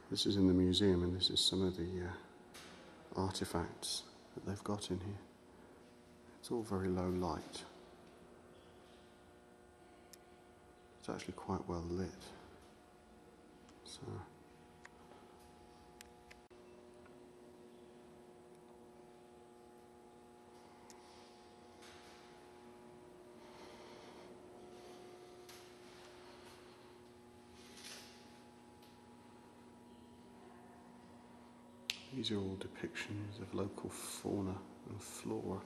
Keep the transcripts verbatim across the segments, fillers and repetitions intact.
This is in the museum, and this is some of the uh, artifacts that they've got in here. It's all very low light. It's actually quite well lit. So these are all depictions of local fauna and flora.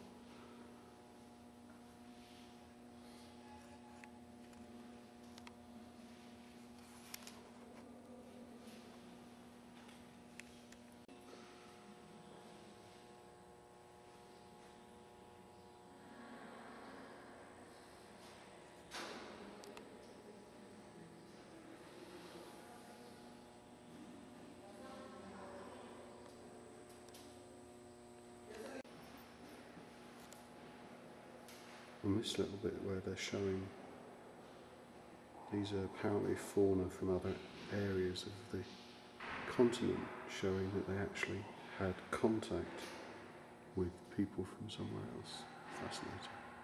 And this little bit where they're showing, these are apparently fauna from other areas of the continent, showing that they actually had contact with people from somewhere else. Fascinating.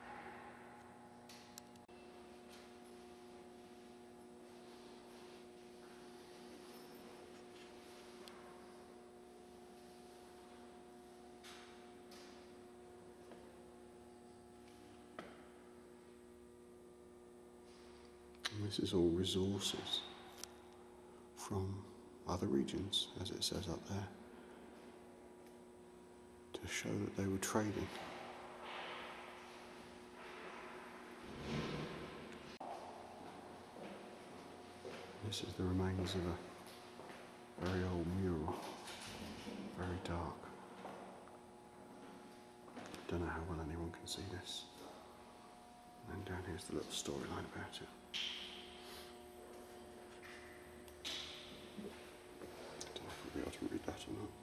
And this is all resources from other regions, as it says up there, to show that they were trading. This is the remains of a very old mural, very dark. Don't know how well anyone can see this. And then down here's the little storyline about it. Don't know if we'll be able to read that or not.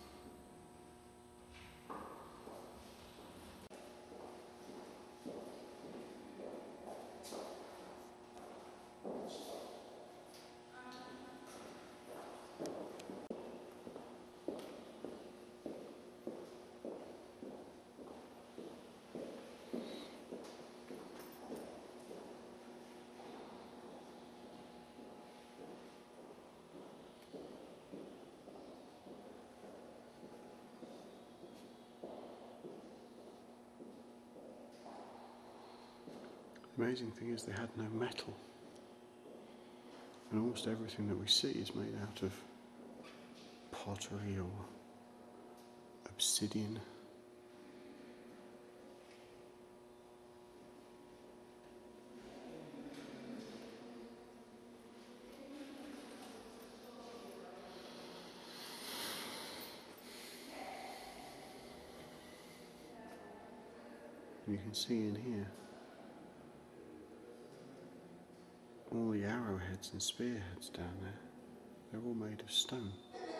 The amazing thing is they had no metal, and almost everything that we see is made out of pottery or obsidian. You can see in here all the arrowheads and spearheads down there. They're all made of stone.